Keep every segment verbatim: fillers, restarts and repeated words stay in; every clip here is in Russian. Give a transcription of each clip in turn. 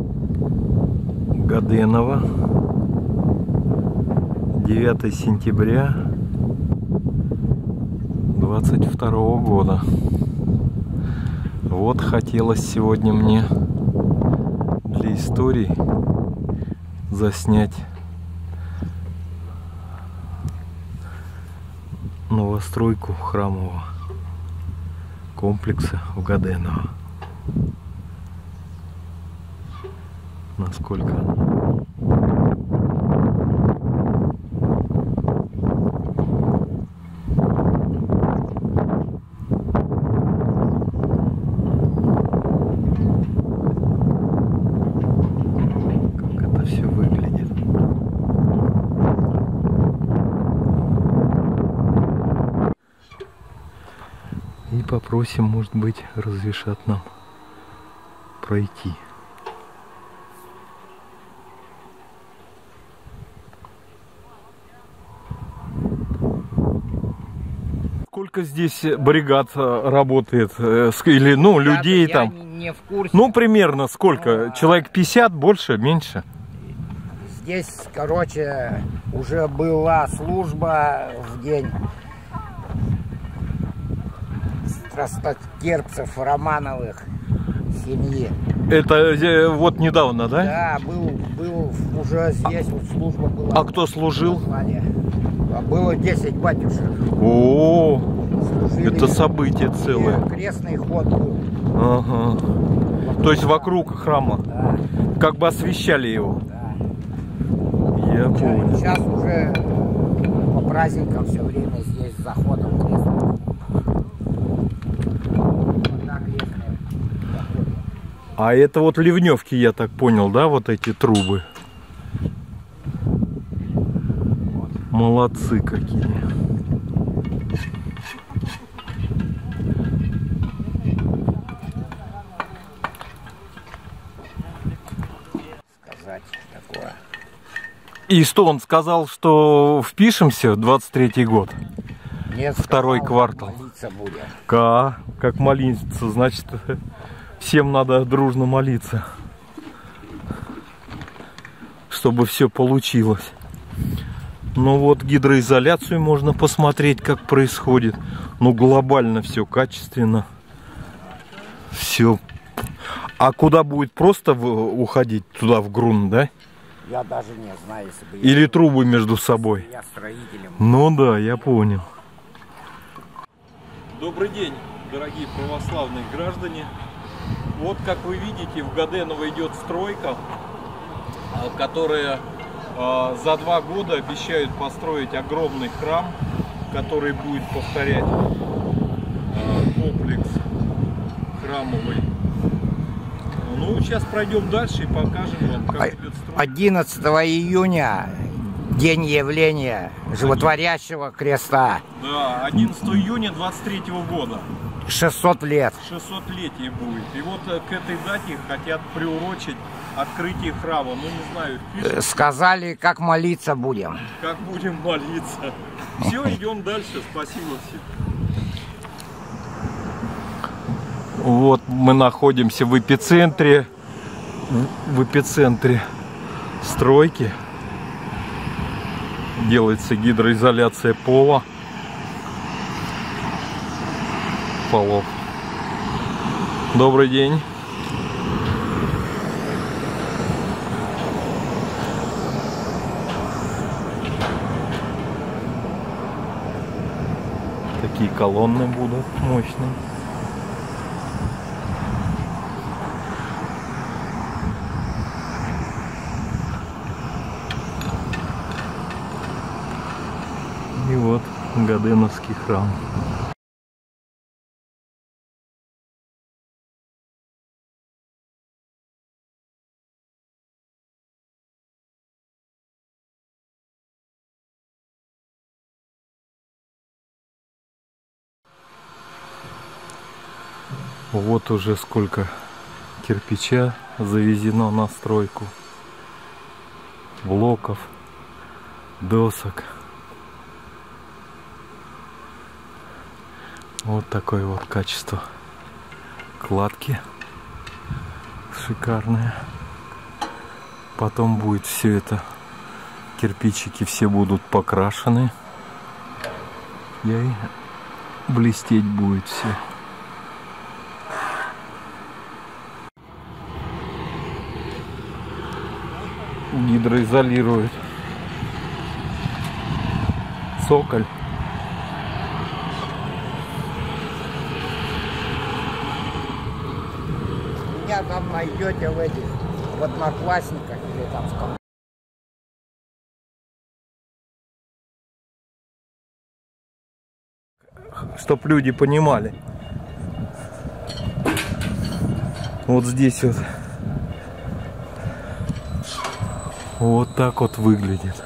Гаденово, девятое сентября двадцать второго года. Вот хотелось сегодня мне для истории заснять новостройку храмового комплекса в Гаденово. Насколько как это все выглядит. И попросим, может быть, разрешат нам пройти. Сколько здесь бригад работает? Или, ну, людей я там? Не, не в курсе. Ну, примерно сколько? А... Человек пятьдесят, больше, меньше? Здесь, короче, уже была служба в день страстотерпцев Романовых семьи. Это вот недавно, да? Да, был, был уже здесь вот служба была. А кто служил? Было десять батюшек. О, служили, это событие целое. Крестный ход был. Ага. Вокруг, то есть вокруг храма. Да. Как бы освещали его. Да. Я сейчас, понял. Сейчас уже по праздникам все время здесь с заходом крестный. А это вот ливневки, я так понял, да, вот эти трубы. Молодцы какие. Сказать такое. И что он сказал, что впишемся в двадцать третий год? Нет, второй сказал, квартал. Молиться будем. Ка, как молиться, значит, всем надо дружно молиться, чтобы все получилось. Ну вот гидроизоляцию можно посмотреть, как происходит. Ну глобально все качественно. Все. А куда будет просто уходить туда в грунт, да? Я даже не знаю, если бы Или я... трубы между собой. Я строителем. Ну да, я понял. Добрый день, дорогие православные граждане. Вот как вы видите, в Гаденово идет стройка, которая за два года обещают построить огромный храм, который будет повторять комплекс храмовый. Ну, сейчас пройдем дальше и покажем вам, как идет стройка. одиннадцатого июня, день явления животворящего креста. Да, одиннадцатого июня двадцать третьего года. шестьсот лет. шестисотлетие будет. И вот к этой дате хотят приурочить открытие храма. Ну, не знаю, впишем. Сказали, как молиться будем. Как будем молиться. Все, идем дальше. Спасибо всем. Вот мы находимся в эпицентре. В эпицентре стройки. Делается гидроизоляция пола. Полов. Добрый день. Такие колонны будут мощные. И вот Гаденовский храм. Вот уже сколько кирпича завезено на стройку, блоков, досок. Вот такое вот качество кладки шикарное. Потом будет все это, кирпичики все будут покрашены. И блестеть будет все. Гидроизолирует цоколь. Меня там найдете в этих, в Одноклассниках или там в ком- Чтоб люди понимали. Вот здесь вот. Вот так вот выглядит.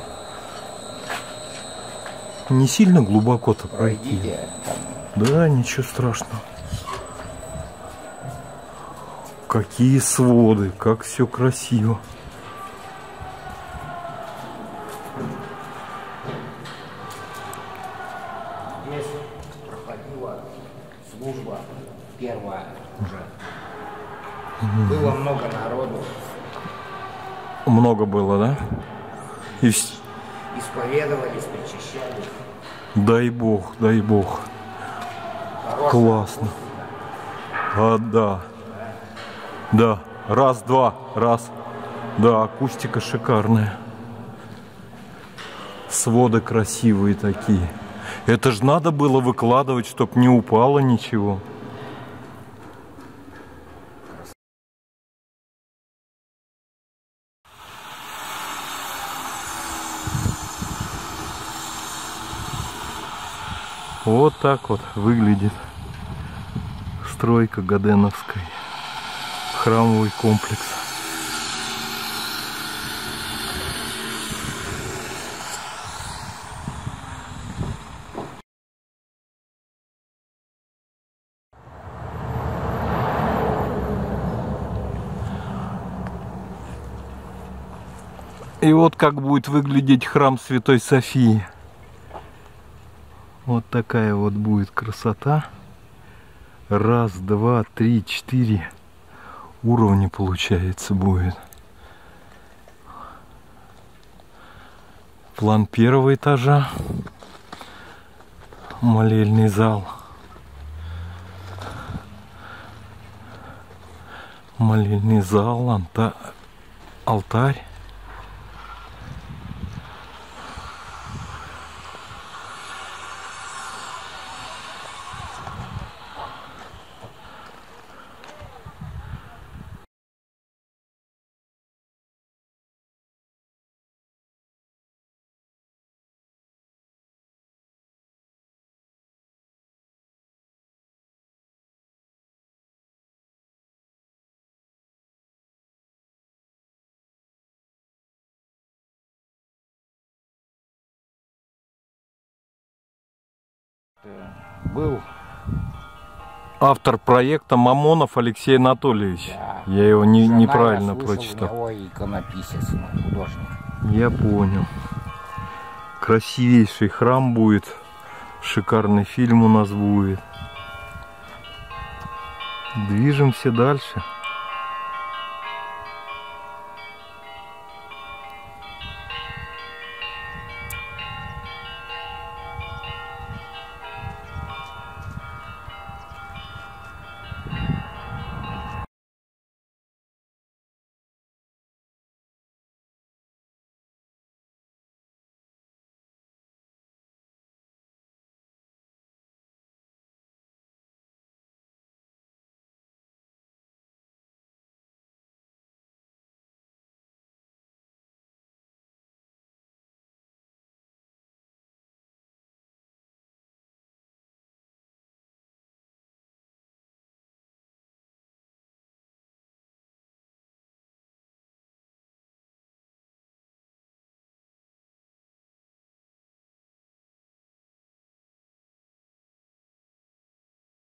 Не сильно глубоко-то пройти. Пройдите. Да, ничего страшного. Какие своды, как все красиво. Здесь проходила служба первая уже. Было много народу. Много было, да? И вс- Исповедовались, причащались. Дай бог, дай бог. Хорошая Классно. А, да. Да. Раз, два, раз. Да, акустика шикарная. Своды красивые такие. Это же надо было выкладывать, чтоб не упало ничего. Вот так вот выглядит стройка Гаденовской. Храмовый комплекс. И вот как будет выглядеть храм Святой Софии. Вот такая вот будет красота. Раз, два, три, четыре уровня получается будет. План первого этажа. Молельный зал. Молельный зал, анта... алтарь. Был. Автор проекта Мамонов Алексей Анатольевич. Да. Я его не, Жена, неправильно я слышал, прочитал. у него иконописец, художник. Я понял. Красивейший храм будет. Шикарный фильм у нас будет. Движемся дальше.